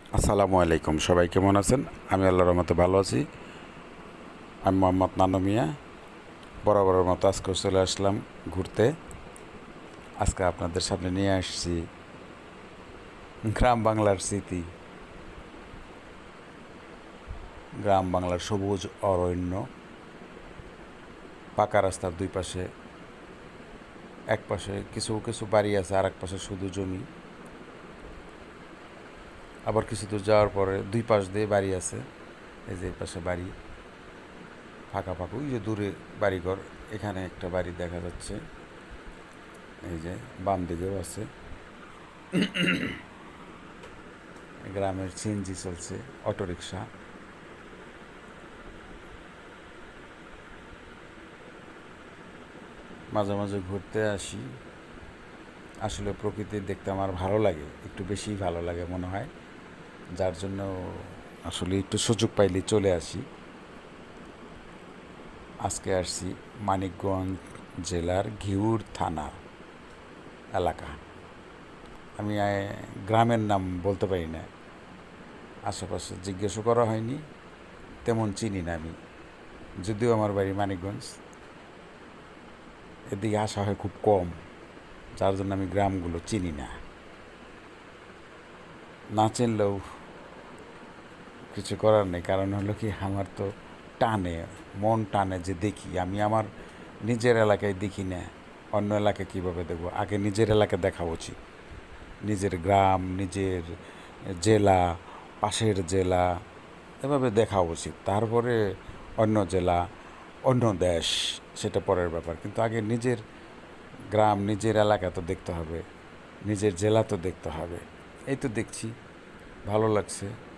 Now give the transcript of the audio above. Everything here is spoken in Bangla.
আসসালামু আলাইকুম, সবাই কেমন আছেন? আমি আল্লাহর রহমতে ভালো আছি। আমি মোহাম্মদ নানু মিয়া। বরাবরের মতো আজকে চলে আসলাম ঘুরতে। আজকে আপনাদের সামনে নিয়ে আসছি গ্রাম বাংলার স্মৃতি, গ্রাম বাংলার সবুজ অরণ্য, পাকা রাস্তার দুই পাশে, এক পাশে কিছু কিছু বাড়ি আছে, আর এক পাশে শুধু জমি। আবার কিছু দূর যাওয়ার পরে দুই পাশ দিয়ে বাড়ি আছে। এই যে এই পাশে বাড়ি ফাঁকা ফাঁকা, ওই যে দূরে বাড়িঘর। এখানে একটা বাড়ি দেখা যাচ্ছে, এই যে বাম দিকেও আছে। গ্রামের সিএনজি চলছে, অটোরিকশা। মাঝে মাঝে ঘুরতে আসি। আসলে প্রকৃতি দেখতে আমার ভালো লাগে, একটু বেশিই ভালো লাগে মনে হয়, যার জন্য আসলে একটু সুযোগ পাইলে চলে আসি। আজকে আসছি মানিকগঞ্জ জেলার ঘিউর থানা এলাকা। আমি গ্রামের নাম বলতে পারি না, আশেপাশে জিজ্ঞেসও করা হয়নি, তেমন চিনি না আমি। যদিও আমার বাড়ি মানিকগঞ্জ, এদিকে আসা হয় খুব কম, যার জন্য আমি গ্রামগুলো চিনি না। না চিনলেও কিছু করার নেই, কারণ হলো কি, আমার তো টানে, মন টানে যে দেখি। আমি আমার নিজের এলাকায় দেখি না, অন্য এলাকায় কীভাবে দেখবো? আগে নিজের এলাকা দেখা উচিত, নিজের গ্রাম, নিজের জেলা, পাশের জেলা, এভাবে দেখা উচিত। তারপরে অন্য জেলা, অন্য দেশ, সেটা পরের ব্যাপার। কিন্তু আগে নিজের গ্রাম, নিজের এলাকা তো দেখতে হবে, নিজের জেলা তো দেখতে হবে। এই তো দেখছি, ভালো লাগছে।